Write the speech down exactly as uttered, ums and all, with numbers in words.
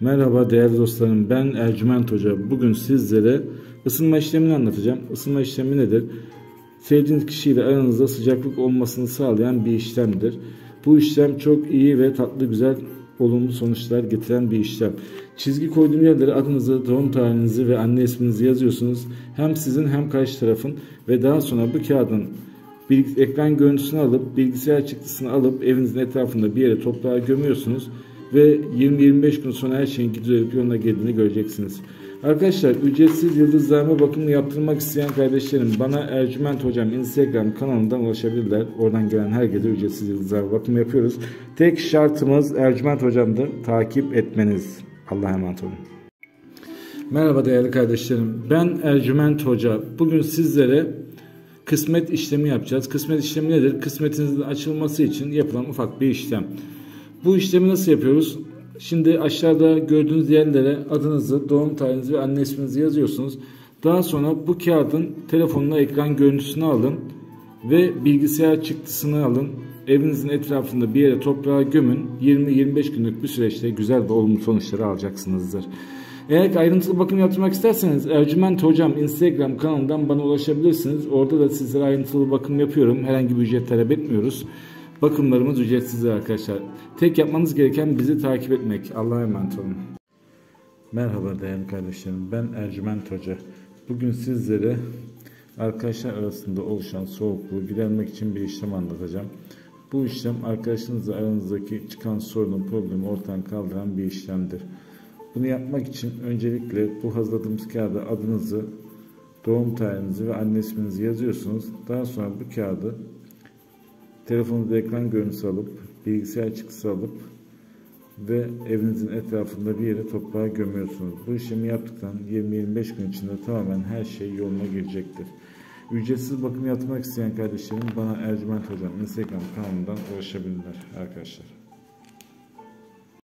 Merhaba değerli dostlarım, ben Ercüment Hoca. Bugün sizlere ısınma işlemini anlatacağım. Isınma işlemi nedir? Sevdiğiniz kişiyle aranızda sıcaklık olmasını sağlayan bir işlemdir. Bu işlem çok iyi ve tatlı güzel olumlu sonuçlar getiren bir işlem. Çizgi koyduğum yerlere adınızı, doğum tarihinizi ve anne isminizi yazıyorsunuz. Hem sizin hem karşı tarafın ve daha sonra bu kağıdın bir ekran görüntüsünü alıp bilgisayar çıktısını alıp evinizin etrafında bir yere toprağa gömüyorsunuz ve yirmi yirmi beş gün sonra her şeyin gidiyor yoluna geldiğini göreceksiniz. Arkadaşlar, ücretsiz yıldızlarma bakımını yaptırmak isteyen kardeşlerim bana Ercüment Hocam Instagram kanalından ulaşabilirler. Oradan gelen herkese ücretsiz yıldızlarma bakımı yapıyoruz. Tek şartımız Ercüment Hocam'dır. Takip etmeniz. Allah'a emanet olun. Merhaba değerli kardeşlerim. Ben Ercüment Hoca. Bugün sizlere kısmet işlemi yapacağız. Kısmet işlemi nedir? Kısmetinizin açılması için yapılan ufak bir işlem. Bu işlemi nasıl yapıyoruz? Şimdi aşağıda gördüğünüz yerlere adınızı, doğum tarihinizi ve anne isminizi yazıyorsunuz. Daha sonra bu kağıdın telefonuna ekran görüntüsünü alın ve bilgisayar çıktısını alın. Evinizin etrafında bir yere toprağa gömün. yirmi yirmi beş günlük bir süreçte güzel ve olumlu sonuçları alacaksınızdır. Eğer ayrıntılı bakım yaptırmak isterseniz Ercüment Hocam Instagram kanalından bana ulaşabilirsiniz. Orada da sizlere ayrıntılı bakım yapıyorum. Herhangi bir ücret talep etmiyoruz. Bakımlarımız ücretsizdir arkadaşlar. Tek yapmanız gereken bizi takip etmek. Allah'a emanet olun. Merhaba değerli kardeşlerim. Ben Ercüment Hoca. Bugün sizlere arkadaşlar arasında oluşan soğukluğu gidermek için bir işlem anlatacağım. Bu işlem arkadaşınızla aranızdaki çıkan sorunun, problemi ortadan kaldıran bir işlemdir. Bunu yapmak için öncelikle bu hazırladığımız kağıda adınızı, doğum tarihinizi ve anne isminizi yazıyorsunuz. Daha sonra bu kağıdı telefonunuzda ekran görüntüsü alıp, bilgisayar çıktısı alıp ve evinizin etrafında bir yere toprağa gömüyorsunuz. Bu işlemi yaptıktan yirmi yirmi beş gün içinde tamamen her şey yoluna girecektir. Ücretsiz bakım yaptırmak isteyen kardeşlerim bana Ercüment Hocam Instagram kanalından ulaşabilirler arkadaşlar.